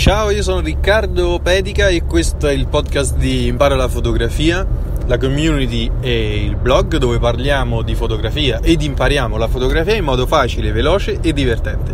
Ciao, io sono Riccardo Pedica e questo è il podcast di Impara la fotografia, la community e il blog dove parliamo di fotografia ed impariamo la fotografia in modo facile, veloce e divertente.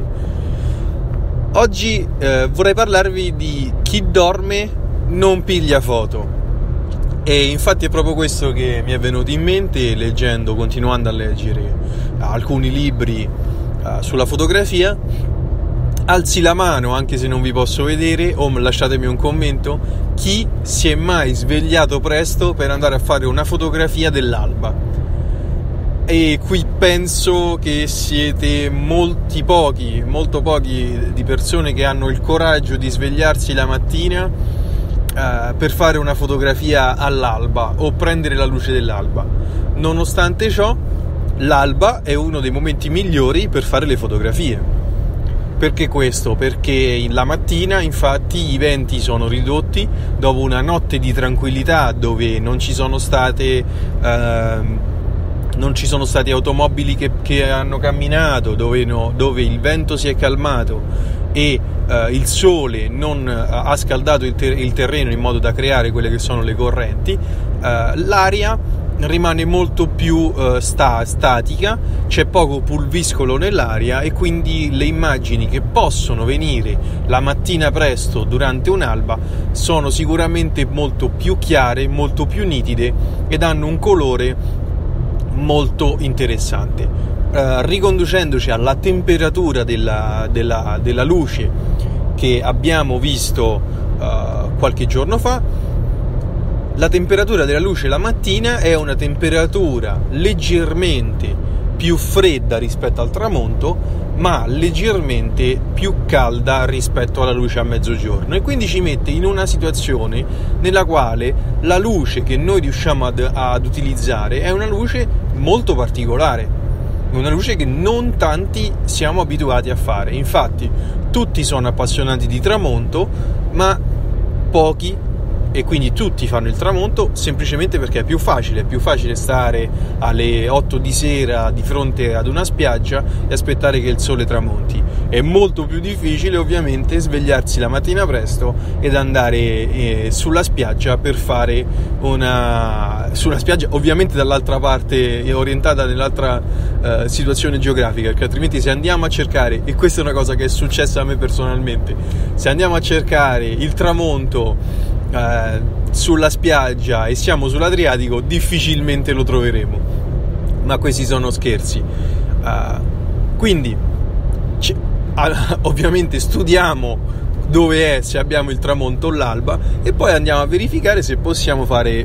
Oggi vorrei parlarvi di chi dorme non piglia foto. E infatti è proprio questo che mi è venuto in mente continuando a leggere alcuni libri sulla fotografia. Alzi la mano, anche se non vi posso vedere, o lasciatemi un commento, chi si è mai svegliato presto per andare a fare una fotografia dell'alba. E qui penso che siete molto pochi di persone che hanno il coraggio di svegliarsi la mattina per fare una fotografia all'alba o prendere la luce dell'alba. Nonostante ciò, l'alba è uno dei momenti migliori per fare le fotografie. Perché questo? Perché la mattina infatti i venti sono ridotti dopo una notte di tranquillità dove non ci sono state automobili che hanno camminato, dove il vento si è calmato e il sole non ha scaldato il terreno in modo da creare quelle che sono le correnti. L'aria rimane molto più statica, c'è poco pulviscolo nell'aria e quindi le immagini che possono venire la mattina presto durante un'alba sono sicuramente molto più chiare, molto più nitide ed hanno un colore molto interessante. Riconducendoci alla temperatura della luce che abbiamo visto qualche giorno fa, la temperatura della luce la mattina è una temperatura leggermente più fredda rispetto al tramonto, ma leggermente più calda rispetto alla luce a mezzogiorno, e quindi ci mette in una situazione nella quale la luce che noi riusciamo ad utilizzare è una luce molto particolare, una luce che non tanti siamo abituati a fare. Infatti tutti sono appassionati di tramonto, ma pochi, e quindi tutti fanno il tramonto semplicemente perché è più facile stare alle 8 di sera di fronte ad una spiaggia e aspettare che il sole tramonti. È molto più difficile ovviamente svegliarsi la mattina presto ed andare sulla spiaggia per fare sulla spiaggia ovviamente dall'altra parte, orientata nell'altra situazione geografica, perché altrimenti se andiamo a cercare, e questa è una cosa che è successa a me personalmente, se andiamo a cercare il tramonto sulla spiaggia e siamo sull'Adriatico, difficilmente lo troveremo. Ma questi sono scherzi. Quindi ovviamente studiamo dove è, se abbiamo il tramonto o l'alba, e poi andiamo a verificare se possiamo fare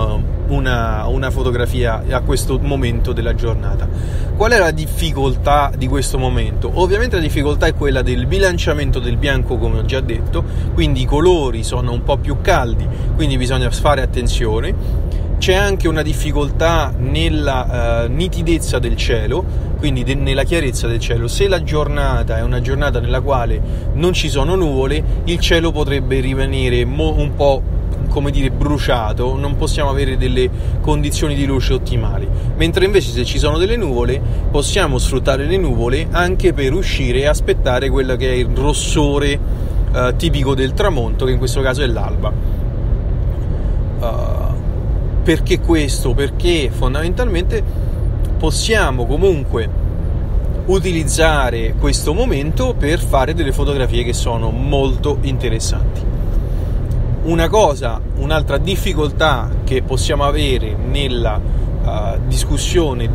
una fotografia a questo momento della giornata. Qual è la difficoltà di questo momento? Ovviamente la difficoltà è quella del bilanciamento del bianco, come ho già detto, quindi i colori sono un po' più caldi, quindi bisogna fare attenzione. C'è anche una difficoltà nella nitidezza del cielo, quindi nella chiarezza del cielo. Se la giornata è una giornata nella quale non ci sono nuvole, il cielo potrebbe rimanere un po', come dire, bruciato, non possiamo avere delle condizioni di luce ottimali. Mentre invece se ci sono delle nuvole, possiamo sfruttare le nuvole anche per uscire e aspettare quello che è il rossore tipico del tramonto, che in questo caso è l'alba. Perché questo? Perché fondamentalmente possiamo comunque utilizzare questo momento per fare delle fotografie che sono molto interessanti. Un'altra difficoltà che possiamo avere nella discussione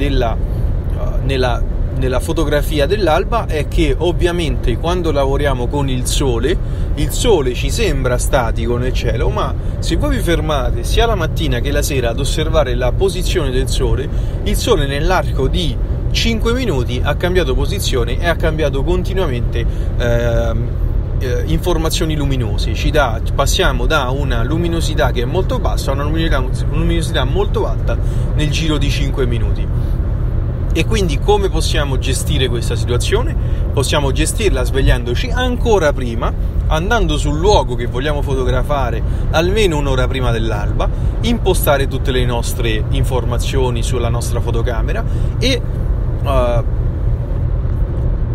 nella fotografia dell'alba è che ovviamente quando lavoriamo con il sole ci sembra statico nel cielo, ma se voi vi fermate sia la mattina che la sera ad osservare la posizione del sole, il sole nell'arco di 5 minuti ha cambiato posizione e ha cambiato continuamente informazioni luminose. Passiamo da una luminosità che è molto bassa a una luminosità molto alta nel giro di 5 minuti. E quindi come possiamo gestire questa situazione? Possiamo gestirla svegliandoci ancora prima, andando sul luogo che vogliamo fotografare almeno un'ora prima dell'alba, impostare tutte le nostre informazioni sulla nostra fotocamera e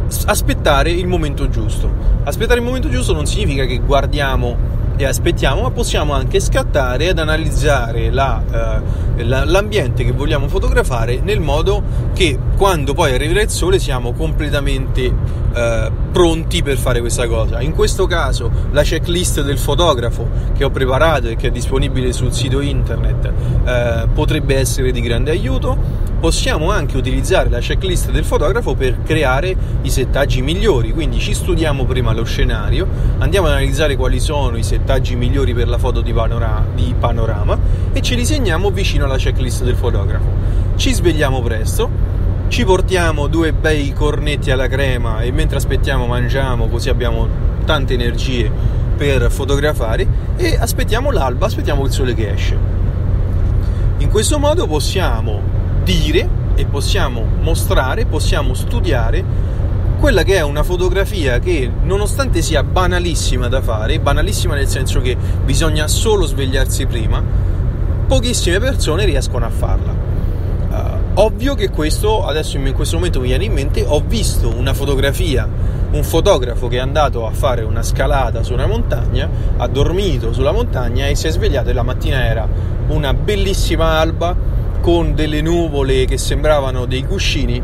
aspettare il momento giusto. Aspettare il momento giusto non significa che guardiamo e aspettiamo, ma possiamo anche scattare ed analizzare l'ambiente che vogliamo fotografare, nel modo che quando poi arriverà il sole siamo completamente pronti per fare questa cosa. In questo caso la checklist del fotografo che ho preparato e che è disponibile sul sito internet potrebbe essere di grande aiuto. Possiamo anche utilizzare la checklist del fotografo per creare i settaggi migliori, quindi ci studiamo prima lo scenario, andiamo ad analizzare quali sono i settaggi migliori per la foto di panorama e ce li segniamo vicino alla checklist del fotografo. Ci svegliamo presto, ci portiamo 2 bei cornetti alla crema e mentre aspettiamo mangiamo, così abbiamo tante energie per fotografare, e aspettiamo l'alba, aspettiamo il sole che esce. In questo modo possiamo dire e possiamo mostrare, possiamo studiare quella che è una fotografia che, nonostante sia banalissima da fare, banalissima nel senso che bisogna solo svegliarsi prima, pochissime persone riescono a farla. Ovvio che adesso in questo momento mi viene in mente, ho visto una fotografia, un fotografo che è andato a fare una scalata su una montagna, ha dormito sulla montagna e si è svegliato, e la mattina era una bellissima alba con delle nuvole che sembravano dei cuscini,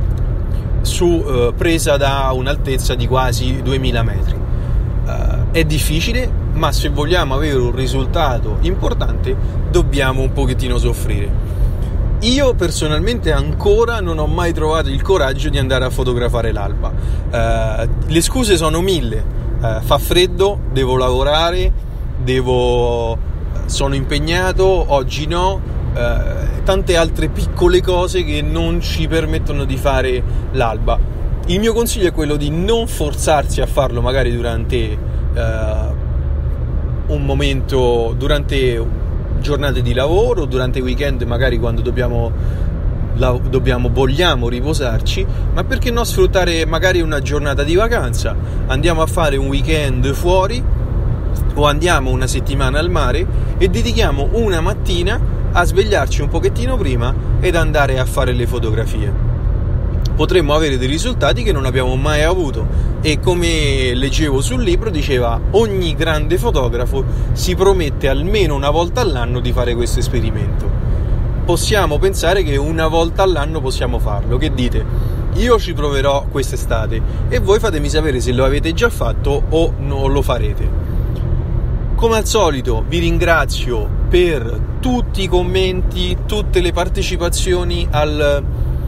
presa da un'altezza di quasi 2000 metri. È difficile, ma se vogliamo avere un risultato importante dobbiamo un pochettino soffrire. Io personalmente ancora non ho mai trovato il coraggio di andare a fotografare l'alba. Le scuse sono 1000. Fa freddo, devo lavorare, sono impegnato, oggi no, tante altre piccole cose che non ci permettono di fare l'alba. Il mio consiglio è quello di non forzarsi a farlo magari durante un momento, durante giornate di lavoro, durante weekend, magari quando vogliamo riposarci, ma perché no sfruttare magari una giornata di vacanza, andiamo a fare un weekend fuori o andiamo una settimana al mare e dedichiamo una mattina a svegliarci un pochettino prima ed andare a fare le fotografie. Potremmo avere dei risultati che non abbiamo mai avuto, e come leggevo sul libro diceva, ogni grande fotografo si promette almeno una volta all'anno di fare questo esperimento. Possiamo pensare che una volta all'anno possiamo farlo. Che dite? Io ci proverò quest'estate e voi fatemi sapere se lo avete già fatto o non lo farete. Come al solito vi ringrazio per tutti i commenti, tutte le partecipazioni al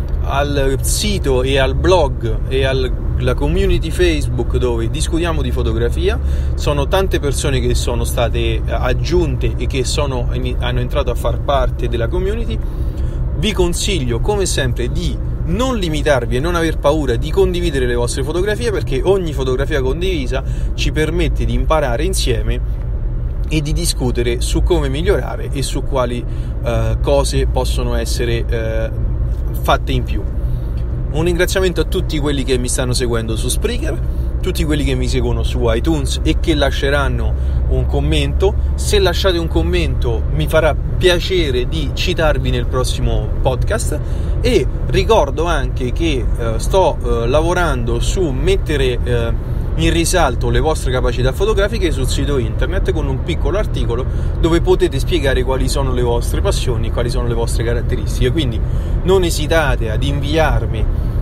sito e al blog e alla community Facebook dove discutiamo di fotografia. Sono tante persone che sono state aggiunte e che hanno entrato a far parte della community. Vi consiglio come sempre di non limitarvi e non aver paura di condividere le vostre fotografie, perché ogni fotografia condivisa ci permette di imparare insieme e di discutere su come migliorare e su quali cose possono essere fatte in più. Un ringraziamento a tutti quelli che mi stanno seguendo su Spreaker, tutti quelli che mi seguono su iTunes e che lasceranno un commento. Se lasciate un commento mi farà piacere di citarvi nel prossimo podcast, e ricordo anche che sto lavorando su mettere in risalto le vostre capacità fotografiche sul sito internet con un piccolo articolo dove potete spiegare quali sono le vostre passioni, quali sono le vostre caratteristiche. Quindi non esitate ad inviarmi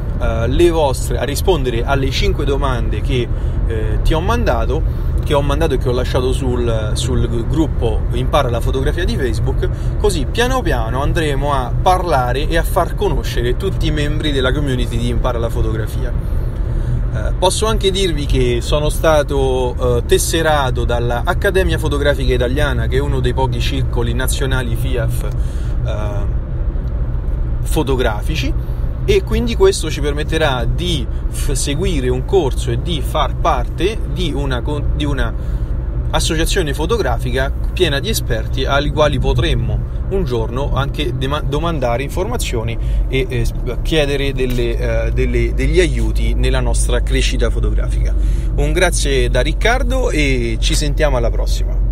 a rispondere alle 5 domande che ho mandato e che ho lasciato sul gruppo Impara la fotografia di Facebook, così piano piano andremo a parlare e a far conoscere tutti i membri della community di Impara la fotografia. Posso anche dirvi che sono stato tesserato dalla Accademia Fotografica Italiana, che è uno dei pochi circoli nazionali FIAF fotografici, e quindi questo ci permetterà di seguire un corso e di far parte di una associazione fotografica piena di esperti ai quali potremmo un giorno anche domandare informazioni e chiedere degli aiuti nella nostra crescita fotografica. Un grazie da Riccardo e ci sentiamo alla prossima.